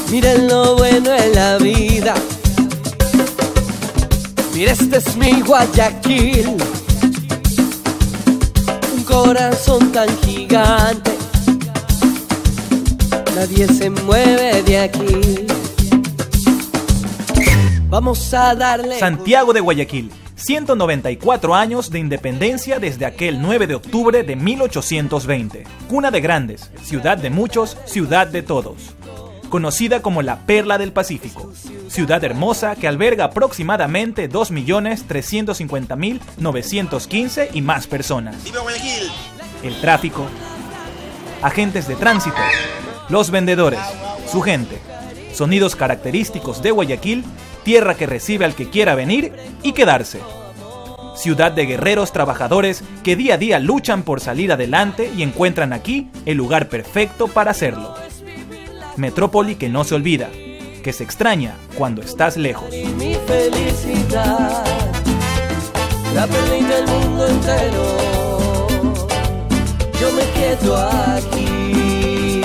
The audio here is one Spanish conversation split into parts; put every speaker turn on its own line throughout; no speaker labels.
Miren lo bueno en la vida. Mira, este es mi Guayaquil, un corazón tan gigante, nadie se mueve de aquí. Vamos a darle...
Santiago de Guayaquil, 194 años de independencia desde aquel 9 de octubre de 1820. Cuna de grandes, ciudad de muchos, ciudad de todos. Conocida como la Perla del Pacífico. Ciudad hermosa que alberga aproximadamente 2.350.915 y más personas.
¡Viva Guayaquil!
El tráfico, agentes de tránsito, los vendedores, su gente, sonidos característicos de Guayaquil, tierra que recibe al que quiera venir y quedarse. Ciudad de guerreros trabajadores que día a día luchan por salir adelante y encuentran aquí el lugar perfecto para hacerlo. Metrópoli que no se olvida, que se extraña cuando estás lejos.
Mi felicidad, la perlita del mundo entero, yo me quedo aquí.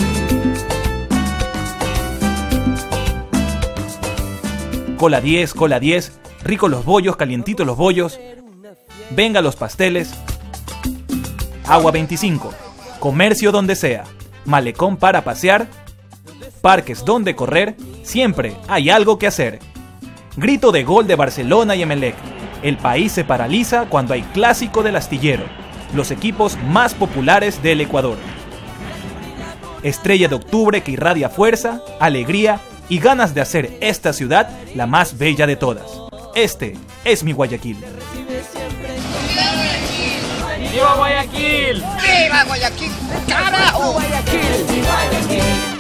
Cola 10, cola 10, ricos los bollos, calientitos los bollos, venga los pasteles, agua 25, comercio donde sea, malecón para pasear, parques donde correr, siempre hay algo que hacer. Grito de gol de Barcelona y Emelec. El país se paraliza cuando hay clásico del astillero, los equipos más populares del Ecuador. Estrella de octubre que irradia fuerza, alegría y ganas de hacer esta ciudad la más bella de todas. Este es mi Guayaquil.
¡Viva Guayaquil!
¡Viva Guayaquil! ¡Carajo!
Guayaquil, Guayaquil.